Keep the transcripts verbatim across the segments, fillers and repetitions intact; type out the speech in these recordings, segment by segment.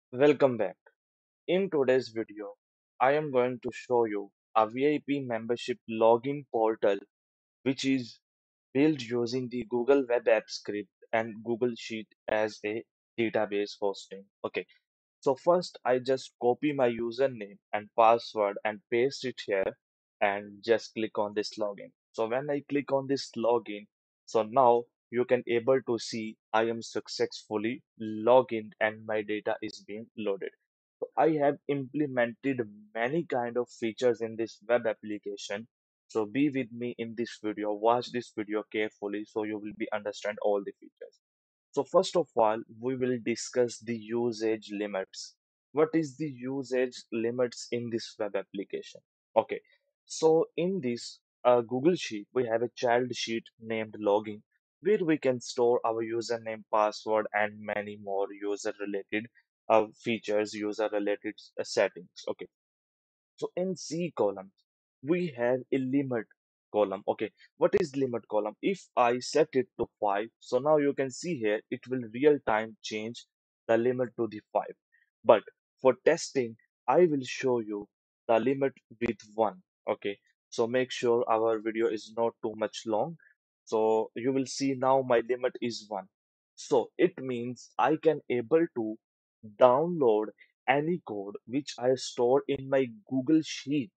Welcome back. In today's video, I am going to show you a V I P membership login portal which is built using the Google Web App Script and Google Sheet as a database hosting. Okay, so first I just copy my username and password and paste it here and just click on this login. So when I click on this login, so now you can able to see I am successfully logged in and my data is being loaded. So I have implemented many kind of features in this web application. So be with me in this video, watch this video carefully so you will be understand all the features. So first of all, we will discuss the usage limits. What is the usage limits in this web application? Okay, so in this uh, Google Sheet, we have a child sheet named login where we can store our username, password, and many more user-related uh, features, user-related uh, settings. Okay, so in C column, we have a limit column. Okay, what is limit column? If I set it to five, so now you can see here it will real time change the limit to the five. But for testing, I will show you the limit with one. Okay, so make sure our video is not too much long. So you will see now my limit is one. So it means I can able to download any code which I store in my Google Sheet.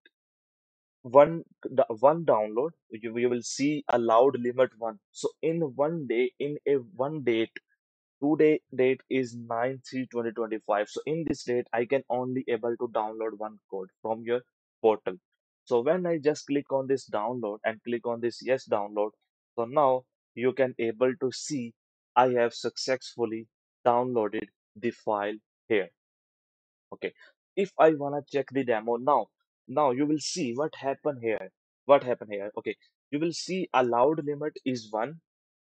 One the one download, you, you will see allowed limit one. So in one day, in a one date, today date is nine three twenty twenty-five. So in this date, I can only able to download one code from your portal. So when I just click on this download and click on this yes download, so now you can able to see I have successfully downloaded the file here. Okay, if I wanna check the demo now, now you will see what happened here. What happened here? Okay, you will see allowed limit is one.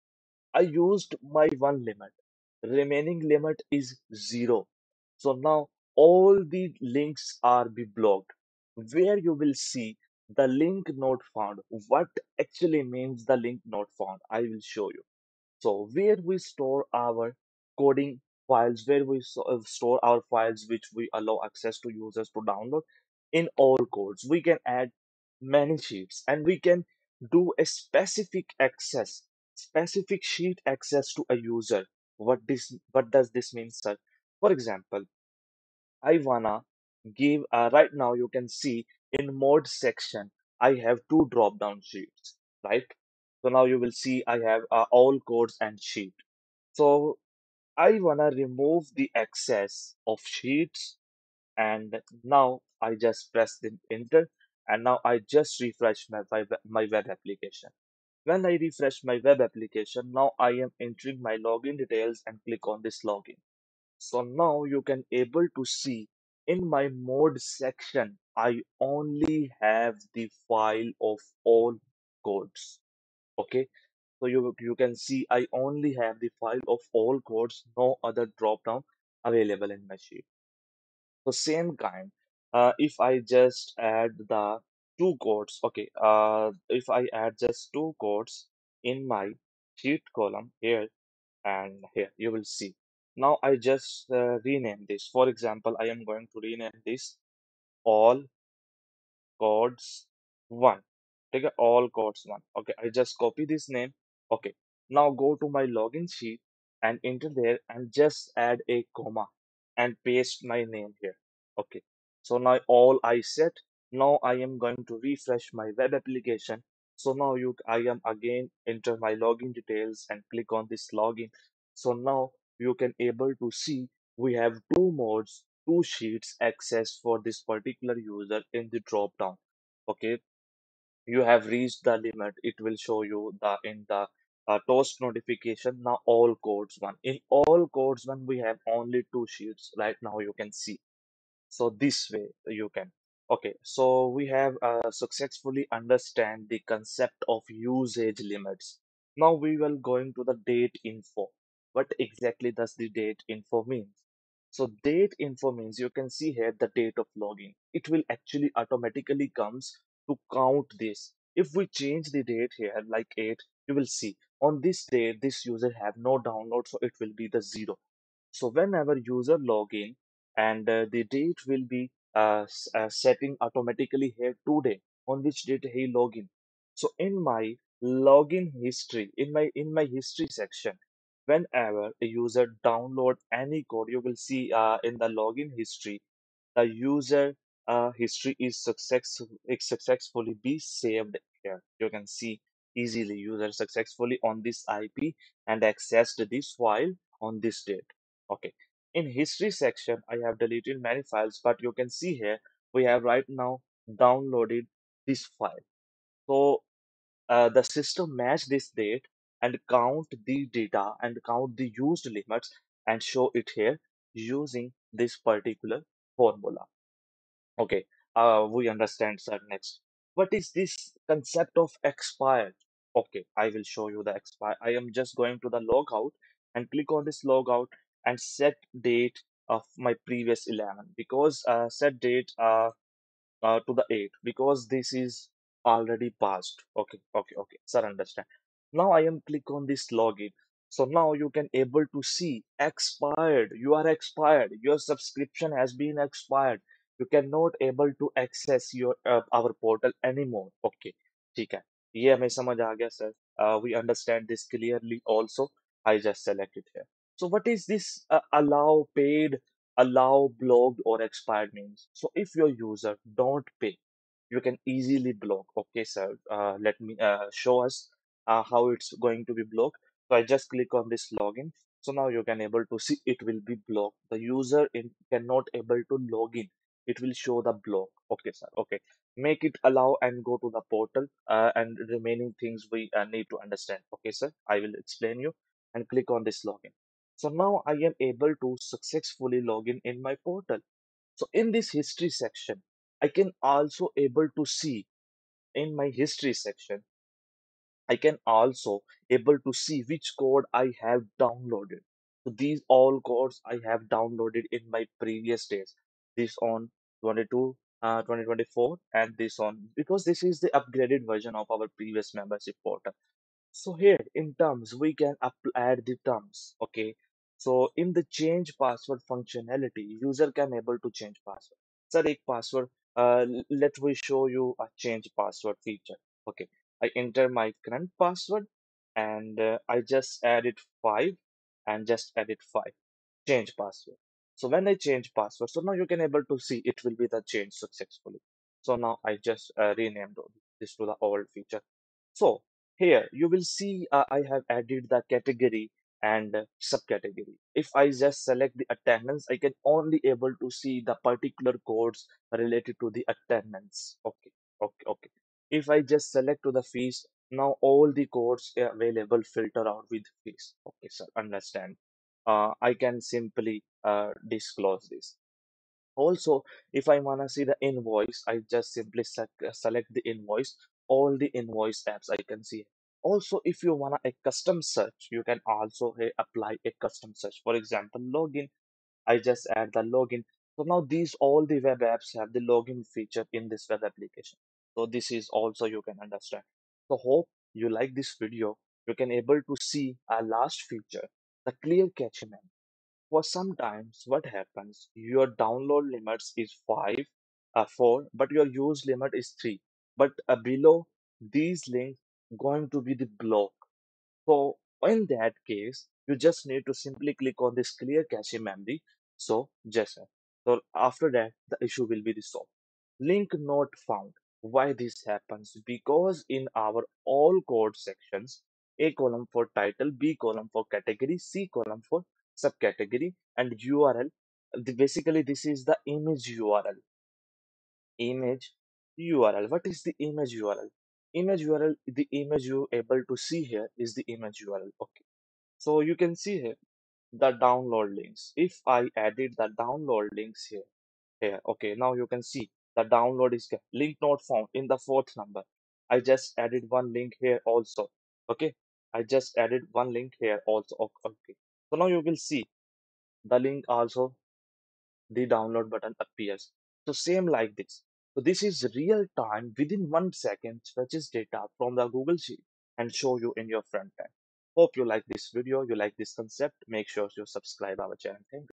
I used my one limit. Remaining limit is zero. So now all the links are be blocked. Where you will see the link not found. What actually means the link not found? I will show you. So where we store our coding files, where we so- uh, store our files which we allow access to users to download in all codes. We can add many sheets and we can do a specific access, specific sheet access to a user. What this what does this mean, sir? For example, I wanna give uh, right now you can see in mode section I have two drop down sheets, right? So now you will see I have uh, all codes and sheet. So I wanna remove the access of sheets and now I just press the enter and now I just refresh my, web- my web application. When I refresh my web application, now I am entering my login details and click on this login. So now you can able to see in my mode section, I only have the file of all codes. Okay, so you you can see I only have the file of all codes, no other drop down available in my sheet. So same kind, uh, if I just add the two codes, okay, uh, if I add just two codes in my sheet column here and here, you will see. Now I just uh, rename this. For example, I am going to rename this all codes one. Take a all codes one. Okay, I just copy this name. Okay, now go to my login sheet and enter there and just add a comma and paste my name here. Okay, so now all I set. Now I am going to refresh my web application. So now you I am again enter my login details and click on this login. So now you can able to see we have two modes, two sheets access for this particular user in the drop down. Okay, you have reached the limit. It will show you the in the uh, toast notification. Now all codes one. In all codes one, we have only two sheets right now. You can see. So this way you can. Okay, so we have uh, successfully understand the concept of usage limits. Now we will going to the date info. What exactly does the date info mean? So date info means you can see here the date of login. It will actually automatically comes to count this. If we change the date here like eight, you will see on this day this user have no download, so it will be the zero. So whenever user log in and uh, the date will be uh, s- uh, setting automatically here today, on which date he login. So in my login history, in my in my history section, whenever a user download any code, you will see uh, in the login history, the user uh, history is success is successfully be saved here. You can see easily user successfully on this I P and accessed this file on this date. Okay. In history section, I have deleted many files, but you can see here we have right now downloaded this file. So uh, the system match this date and count the data and count the used limits and show it here using this particular formula. Okay, uh, we understand, sir. Next, what is this concept of expired? Okay, I will show you the expire. I am just going to the logout and click on this logout and set date of my previous eleven, because uh, set date uh, uh, to the eight, because this is already passed. Okay, okay, okay. Sir, understand. Now I am click on this login. So now you can able to see expired. You are expired. Your subscription has been expired. You cannot able to access your uh, our portal anymore. Okay, ठीक है. ये हमें समझ आ गया, sir. Uh, we understand this clearly also. I just select it here. So what is this uh, allow paid, allow blocked or expired means? So if your user don't pay, you can easily block. Okay, sir. Uh, let me uh, show us uh, how it's going to be blocked. So I just click on this login. So now you can able to see it will be blocked. The user in, cannot able to log in. It will show the block. Okay, sir. Okay. Make it allow and go to the portal uh, and remaining things we uh, need to understand. Okay, sir. I will explain you and click on this login. So now I am able to successfully log in in my portal. So in this history section, I can also able to see in my history section, I can also able to see which code I have downloaded. So these all codes I have downloaded in my previous days. This on twenty-two, uh, twenty twenty-four and this on, because this is the upgraded version of our previous membership portal. So here in terms, we can up add the terms. Okay. So in the change password functionality, user can able to change password. Sir, एक password, uh, let me show you a change password feature. Okay. I enter my current password and uh, I just added five and just added five. Change password. So when I change password, so now you can able to see it will be the change successfully. So now I just uh, renamed this to the old feature. So here you will see uh, I have added the category and uh, subcategory. If I just select the attendance, I can only able to see the particular codes related to the attendance. Okay, okay, okay. If I just select to the fees, now all the codes available filter out with fees. Okay, sir, understand. Uh, I can simply uh, disclose this. Also, if I wanna see the invoice, I just simply sec- uh, select the invoice, all the invoice tabs I can see. Also, if you wanna a custom search, you can also uh, apply a custom search. For example, login, I just add the login. So now these all the web apps have the login feature in this web application. So this is also you can understand. So hope you like this video. You can able to see our last feature, the clear cache menu. For sometimes what happens, your download limits is five, uh, four, but your use limit is three. But uh, below these links going to be the block. So in that case, you just need to simply click on this clear cache memory. So just so after that, the issue will be resolved. Link not found. Why this happens? Because in our all code sections, A column for title, B column for category, C column for subcategory, and U R L. The- Basically, this is the image U R L. Image U R L. What is the image U R L? Image U R L, the image you able to see here is the image U R L. Okay. So you can see here the download links. If I added the download links here, here, okay, now you can see the download is get- link not found in the fourth number. I just added one link here also. Okay. I just added one link here also. Ok- Okay. So now you will see the link also, the download button appears. So same like this. So this is real time within one second fetches data from the Google Sheet and show you in your front end. Hope you like this video, you like this concept. Make sure you subscribe our channel. Thank you.